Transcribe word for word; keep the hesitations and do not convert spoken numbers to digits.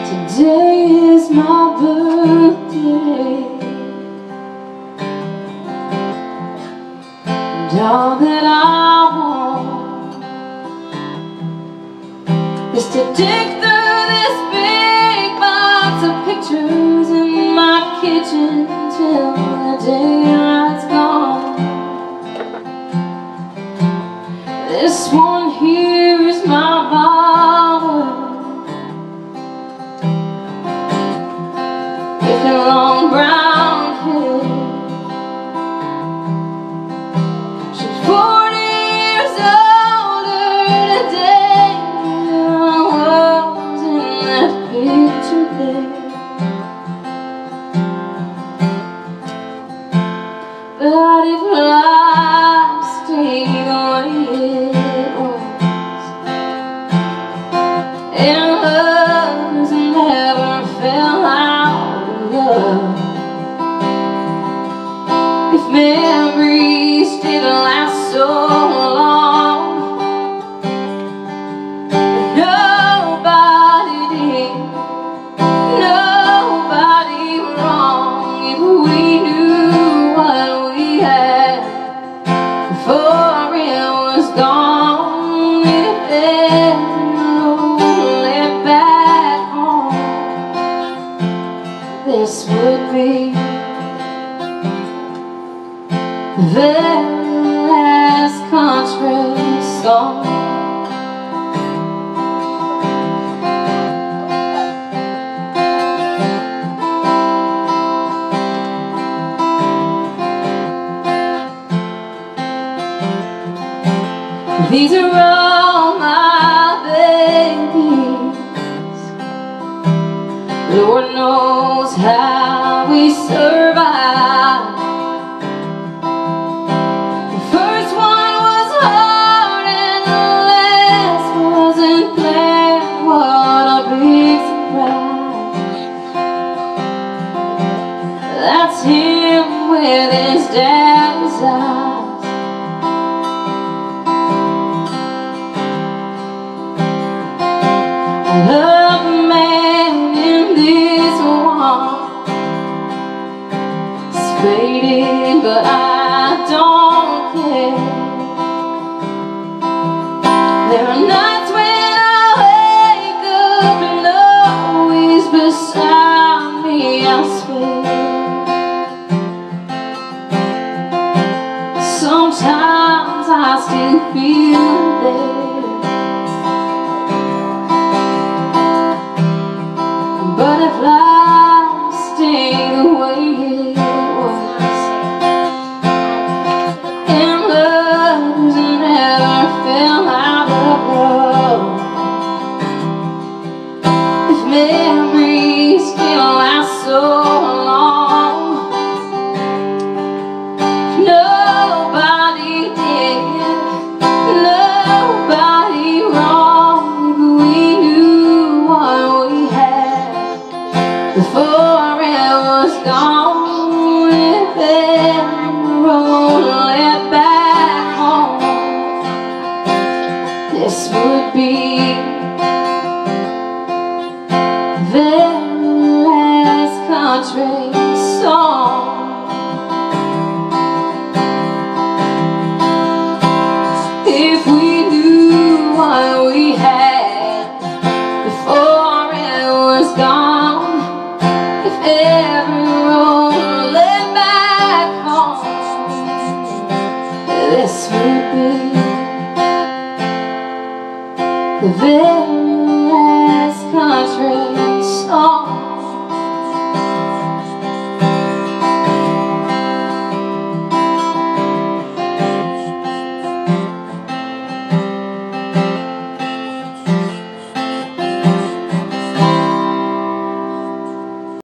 Today is my birthday, and all that I want is to dig through this big box of pictures in my kitchen till the daylight's gone. This one here is my Bible, with her long brown hair. She's forty years older today than I was in that picture there. But if life stayed the way it was, and lovers never fell out of love, if memories didn't last so long, nobody did, nobody wrong, if we knew what we had before it was gone, if every road led back home, this would be the very last country song. These are all my babies. Lord knows how we survived. The first one was hard and the last wasn't planned. What a big surprise. That's him with his daddy's eyes. I love the man in this one. It's faded, but I don't care. There are nights when I wake up and know he's beside me, I swear. Sometimes I still feel there. But if life stayed the way it was, and lovers never fell out of love, if memories still last so long, nobody did, nobody wrong, if we knew what we had before it was gone, if every road led back home, this would be the last country song. If we knew what we had before it was gone, if every road led back home, this would be the very